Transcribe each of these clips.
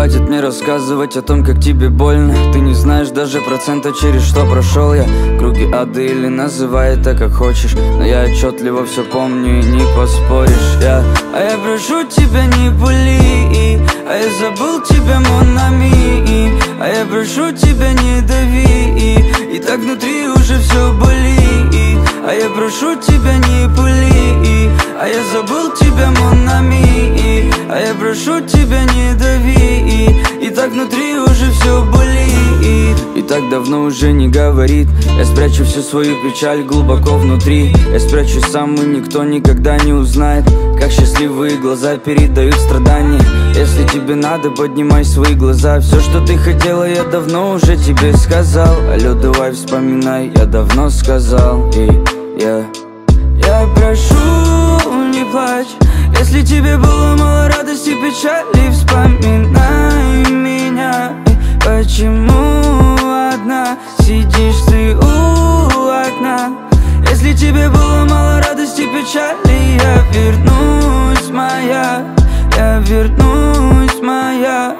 Хватит мне рассказывать о том, как тебе больно. Ты не знаешь даже процента, через что прошел я. Круги ада или называй это как хочешь, но я отчетливо все помню и не поспоришь. А я прошу тебя, не пули, а я забыл тебя, mon ami. А я прошу тебя, не дави, и так внутри уже все болит. А я прошу тебя, не пули, а я забыл тебя, mon ami. А я прошу тебя, не дави, и так внутри уже все болит. И так давно уже не говорит. Я спрячу всю свою печаль глубоко внутри. Я спрячусь сам, и никто никогда не узнает, как счастливые глаза передают страдания. Если тебе надо, поднимай свои глаза. Все, что ты хотела, я давно уже тебе сказал. Алло, давай вспоминай, я давно сказал. Я прошу, не плачь. Если тебе было мало радости, печали, вспоминай меня. Почему одна сидишь ты у окна? Если тебе было мало радости, печали, я вернусь, моя. Я вернусь, моя,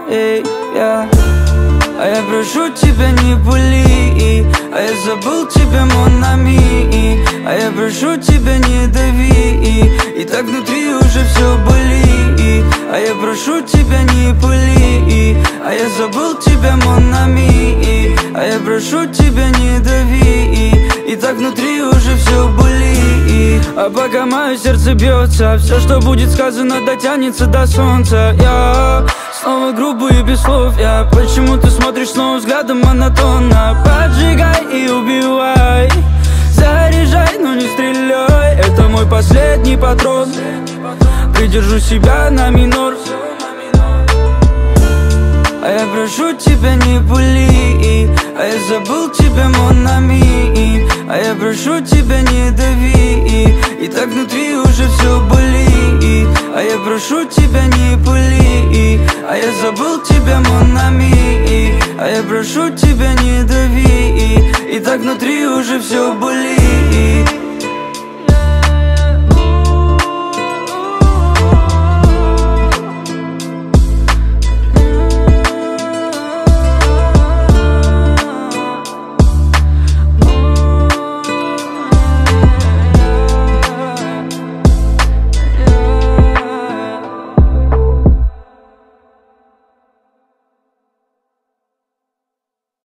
А я прошу тебя, не пули, а я забыл тебя, mon ami. А я прошу тебя, не дави, и так внутри уже все болит. А я прошу тебя, не пули, а я забыл тебя, mon ami. А я прошу тебя, не дави, и так внутри уже все болит. А пока мое сердце бьется, все, что будет сказано, дотянется до солнца. Я снова грубый и без слов. Почему ты смотришь снова взглядом монотонно? Поджигай и убивай, заряжай, но не стреляй. Это мой последний патрон. Придержу себя на минор. А я прошу тебя, не пули, а я забыл тебя, mon ami. А я прошу тебя, не дави, и так внутри уже все болит. А я прошу тебя, не пули, а я забыл тебя, mon ami. А я прошу тебя, не дави, и так внутри уже все болит.